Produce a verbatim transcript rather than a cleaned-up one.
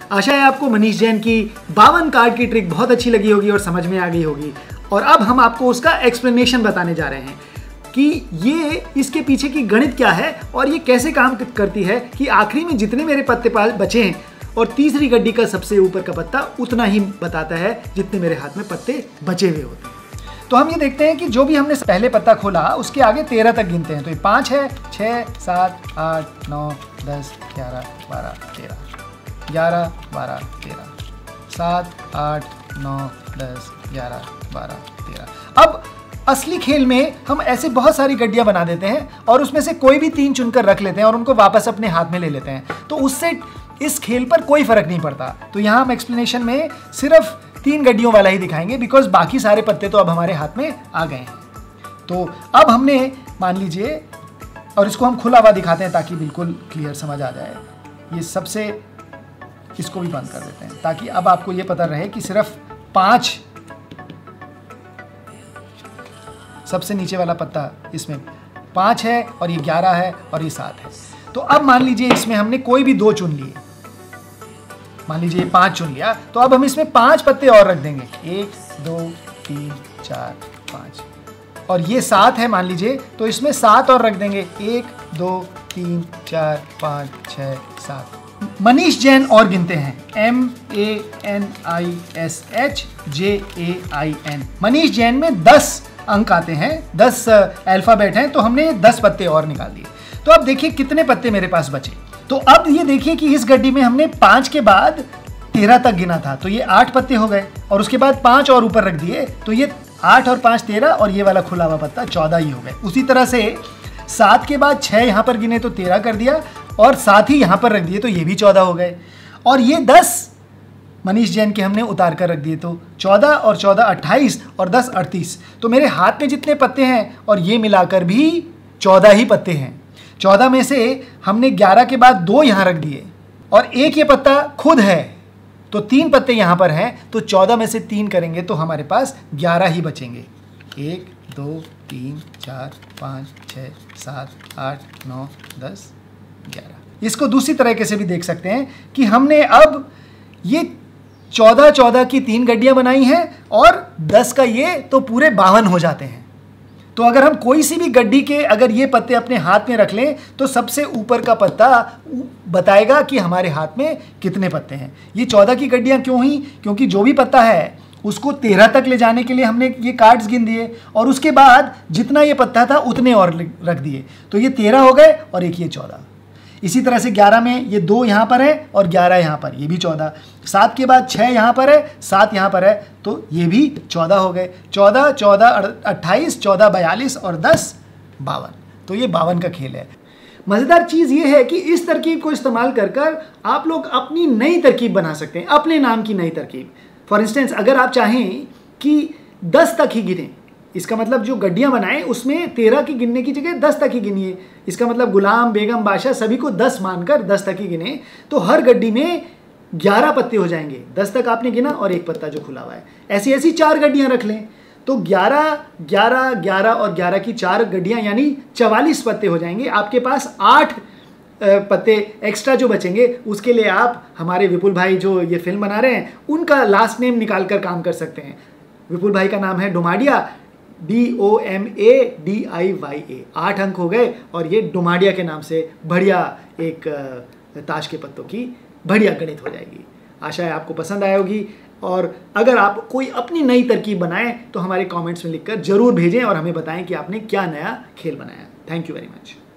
आशा है आपको मनीष जैन की बावन कार्ड की ट्रिक बहुत अच्छी लगी होगी और समझ में आ गई होगी। और अब हम आपको उसका एक्सप्लेनेशन बताने जा रहे हैं कि ये इसके पीछे की गणित क्या है और ये कैसे काम करती है कि आखिरी में जितने मेरे पत्ते बचे हैं और तीसरी गड्डी का सबसे ऊपर का पत्ता उतना ही बताता है जितने मेरे हाथ में पत्ते बचे हुए होते हैं। तो हम ये देखते हैं कि जो भी हमने पहले पत्ता खोला उसके आगे तेरह तक गिनते हैं। तो ये पाँच है, छः, सात, आठ, नौ, दस, ग्यारह, बारह, तेरह, ग्यारह, बारह, तेरह, सात, आठ, नौ, दस, ग्यारह, बारह, तेरह। अब असली खेल में हम ऐसे बहुत सारी गड्डियां बना देते हैं और उसमें से कोई भी तीन चुनकर रख लेते हैं और उनको वापस अपने हाथ में ले लेते हैं, तो उससे इस खेल पर कोई फर्क नहीं पड़ता। तो यहाँ हम एक्सप्लेनेशन में सिर्फ तीन गड्डियों वाला ही दिखाएंगे, बिकॉज बाकी सारे पत्ते तो अब हमारे हाथ में आ गए हैं। तो अब हमने मान लीजिए, और इसको हम खुला हुआ दिखाते हैं ताकि बिल्कुल क्लियर समझ आ जाए। ये सबसे, इसको भी बंद कर देते हैं ताकि अब आपको ये पता रहे कि सिर्फ पांच, सबसे नीचे वाला पत्ता इसमें पांच है और ये ग्यारह है और ये सात है। तो अब मान लीजिए इसमें हमने कोई भी दो चुन लिए, मान लीजिए पांच चुन लिया, तो अब हम इसमें पांच पत्ते और रख देंगे। एक, दो, तीन, चार, पांच, और ये सात है मान लीजिए, तो इसमें सात और रख देंगे। एक, दो, तीन, चार, पाँच, छः, सात। मनीष जैन और गिनते हैं, M A N I S H J A I N. Manish Jain में दस अंक आते हैं, दस अल्फाबेट हैं, तो हमने दस पत्ते और निकाल दिए। तो अब देखिए कितने पत्ते मेरे पास बचे। तो अब ये देखिए कि इस गड्डी में हमने पाँच के बाद तेरह तक गिना था, तो ये आठ पत्ते हो गए, और उसके बाद पाँच और ऊपर रख दिए, तो ये आठ और पाँच तेरह, और ये वाला खुला हुआ पत्ता चौदह ही हो गए। उसी तरह से सात के बाद छः यहाँ पर गिने तो तेरह कर दिया, और सात ही यहाँ पर रख दिए तो ये भी चौदह हो गए। और ये दस मनीष जैन के हमने उतार कर रख दिए, तो चौदह और चौदह अट्ठाईस, और दस अड़तीस। तो मेरे हाथ में जितने पत्ते हैं और ये मिलाकर भी चौदह ही पत्ते हैं। चौदह में से हमने ग्यारह के बाद दो यहाँ रख दिए और एक ये पत्ता खुद है, तो तीन पत्ते यहाँ पर हैं, तो चौदह में से तीन करेंगे तो हमारे पास ग्यारह ही बचेंगे। एक, दो, तीन, चार, पाँच, छः, सात, आठ, नौ, दस, ग्यारह। इसको दूसरी तरीके से भी देख सकते हैं कि हमने अब ये चौदह चौदह की तीन गड्डियाँ बनाई हैं और दस का ये, तो पूरे बावन हो जाते हैं। तो अगर हम कोई सी भी गड्डी के अगर ये पत्ते अपने हाथ में रख लें तो सबसे ऊपर का पत्ता बताएगा कि हमारे हाथ में कितने पत्ते हैं। ये चौदह की गड्डियां क्यों हुई? क्योंकि जो भी पत्ता है उसको तेरह तक ले जाने के लिए हमने ये कार्ड्स गिन दिए, और उसके बाद जितना ये पत्ता था उतने और रख दिए, तो ये तेरह हो गए और एक ये चौदह। इसी तरह से ग्यारह में ये दो यहाँ पर है और ग्यारह यहाँ पर, ये भी चौदह। सात के बाद छः यहाँ पर है, सात यहाँ पर है, तो ये भी चौदह हो गए। चौदह, चौदह, अट्ठाईस, चौदह, बयालीस, और दस, बावन। तो ये बावन का खेल है। मज़ेदार चीज़ ये है कि इस तरकीब को इस्तेमाल कर कर आप लोग अपनी नई तरकीब बना सकते हैं, अपने नाम की नई तरकीब। फॉर इंस्टेंस, अगर आप चाहें कि दस तक ही गिनें, इसका मतलब जो गड्डियां बनाएं उसमें तेरह की गिनने की जगह दस तक ही गिनिए। इसका मतलब गुलाम, बेगम, बादशाह सभी को दस मानकर दस तक ही गिने, तो हर गड्डी में ग्यारह पत्ते हो जाएंगे। दस तक आपने गिना और एक पत्ता जो खुला हुआ है, ऐसी ऐसी चार गड्डियां रख लें, तो ग्यारह, ग्यारह, ग्यारह और ग्यारह की चार गड्डियां यानी चवालीस पत्ते हो जाएंगे। आपके पास आठ पत्ते एक्स्ट्रा जो बचेंगे उसके लिए आप हमारे विपुल भाई जो ये फिल्म बना रहे हैं उनका लास्ट नेम निकाल कर काम कर सकते हैं। विपुल भाई का नाम है Dumadia, D O M A D I Y A. आठ अंक हो गए और ये डुमाडिया के नाम से बढ़िया एक ताश के पत्तों की बढ़िया गणित हो जाएगी। आशा है आपको पसंद आए होगी, और अगर आप कोई अपनी नई तरकीब बनाएं तो हमारे कमेंट्स में लिखकर जरूर भेजें और हमें बताएं कि आपने क्या नया खेल बनाया। Thank you very much.